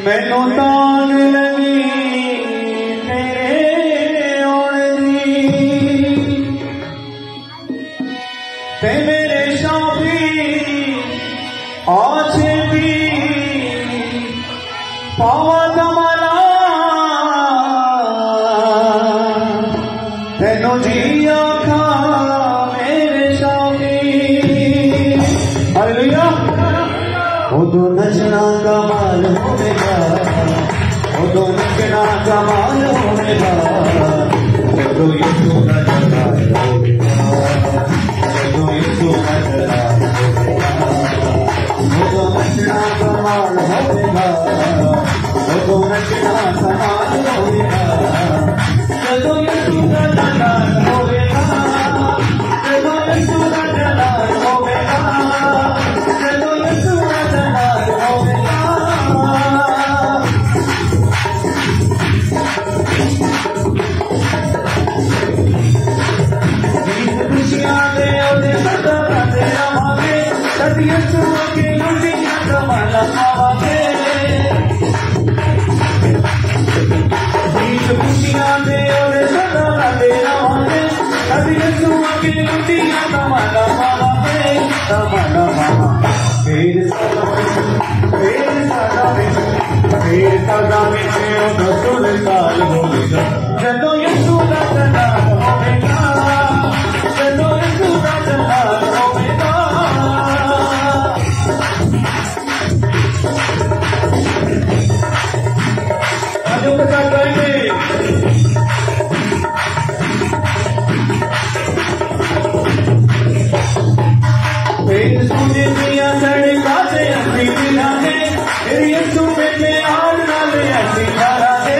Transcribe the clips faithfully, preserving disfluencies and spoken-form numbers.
मैनू तान लगी तेरे आने दी ते मेरे शाफी आछे भी पावा दमाला तेनों जी आखा मेरे शाफी। हालेलुया। उदो नचना कमाल होगा, उदो नचना कमाल होगा, जदों यीशु का जलाल होगा, जदों यीशु का जलाल होगा, उदो नचना कमाल होगा, उदो नचना कमाल होगा, जदों यीशु का जलाल होगा, जदों यीशु का जलाल होगा, जदों यीशु का जलाल होगा। खुशियां दे ओदे सदा गाते रहांगे, कदी यीशु की लुटियां कमाल पावांगे। खुशियां दे ओदे सदा गाते रहांगे, कदी यीशु की लुटियां कमाल पावांगे। कमाल पावांगे फिर सदा फिर सदा फिर सदा विच ओदा सुल्तान होगा, जदों यीशु दा जलाल होगा, जदों यीशु दा जलाल होगा। आज पता करेंगे फिर सूझे दिया सड़का से अपनी दिला दे, फिर यीशु में प्यार नाल ऐसी धारा दे।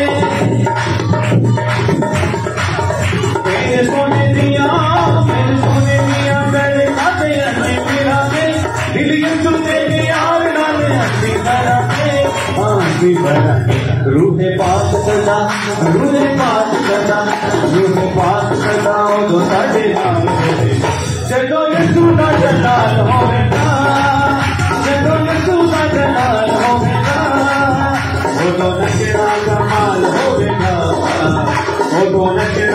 फिर सोने दिया फिर सोने दिया सड़का से अपनी दिला दे, फिर यीशु में प्यार नाल ऐसी धारा दे। आंधी भरा रूह पाक सदा, रूह पाक सदा, रूह पाक सदा तो साडे नाल होवे, जदों यीशु दा जलाल होगा, जदों यीशु दा जलाल होगा, उदों नचना कमाल होगा, उदों नचना